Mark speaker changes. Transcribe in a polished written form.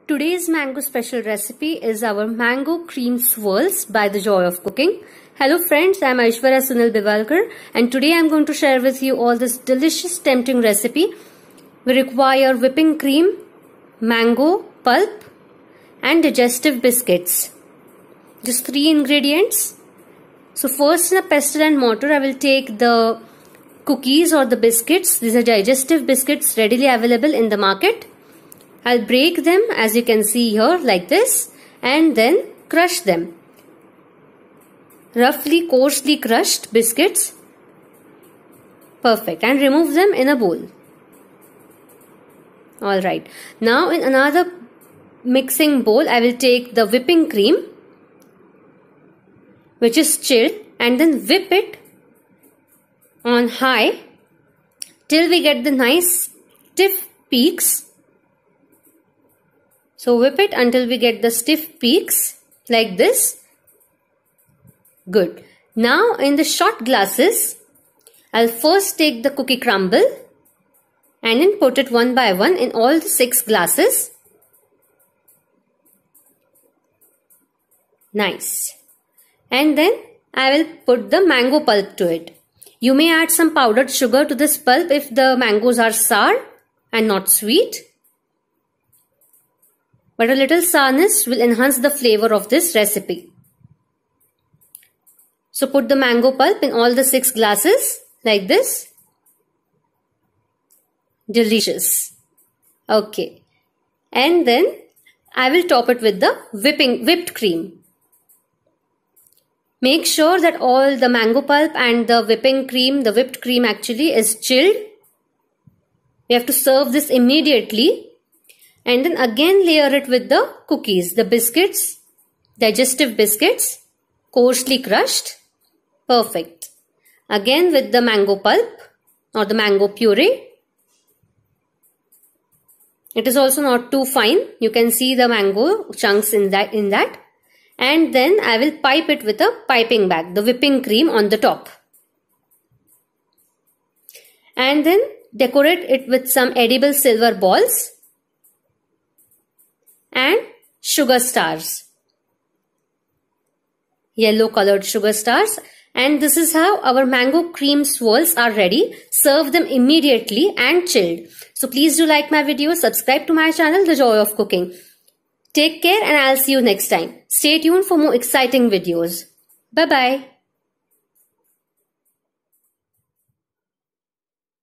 Speaker 1: Today's mango special recipe is our mango cream swirls by the Joy of Cooking. Hello friends, I am Aishwarya Sunil Bivalkar and today I am going to share with you all this delicious tempting recipe. We require whipping cream, mango pulp and digestive biscuits. Just 3 ingredients. So first, in a pestle and mortar I will take the cookies or the biscuits. These are digestive biscuits readily available in the market. I'll break them as you can see here like this and then crush them. Roughly coarsely crushed biscuits. Perfect. And remove them in a bowl. Alright. Now in another mixing bowl I will take the whipping cream, which is chilled, and then whip it on high till we get the nice stiff peaks. So whip it until we get the stiff peaks like this. Good. Now in the shot glasses, I'll first take the cookie crumble and then put it one by one in all the 6 glasses. Nice. And then I will put the mango pulp to it. You may add some powdered sugar to this pulp if the mangoes are sour and not sweet. But a little sourness will enhance the flavor of this recipe. So put the mango pulp in all the 6 glasses like this. Delicious. Okay. And then I will top it with the whipped cream. Make sure that all the mango pulp and the the whipped cream actually is chilled. We have to serve this immediately. And then again layer it with the cookies, the biscuits, digestive biscuits, coarsely crushed. Perfect. Again with the mango pulp or the mango puree. It is also not too fine. You can see the mango chunks in that. And then I will pipe it with a piping bag, the whipping cream on the top. And then decorate it with some edible silver balls and sugar stars, yellow colored sugar stars. And this is how our mango cream swirls are ready. Serve them immediately and chilled. So please do like my video, subscribe to my channel, The Joy of Cooking. Take care and I'll see you next time. Stay tuned for more exciting videos. Bye bye.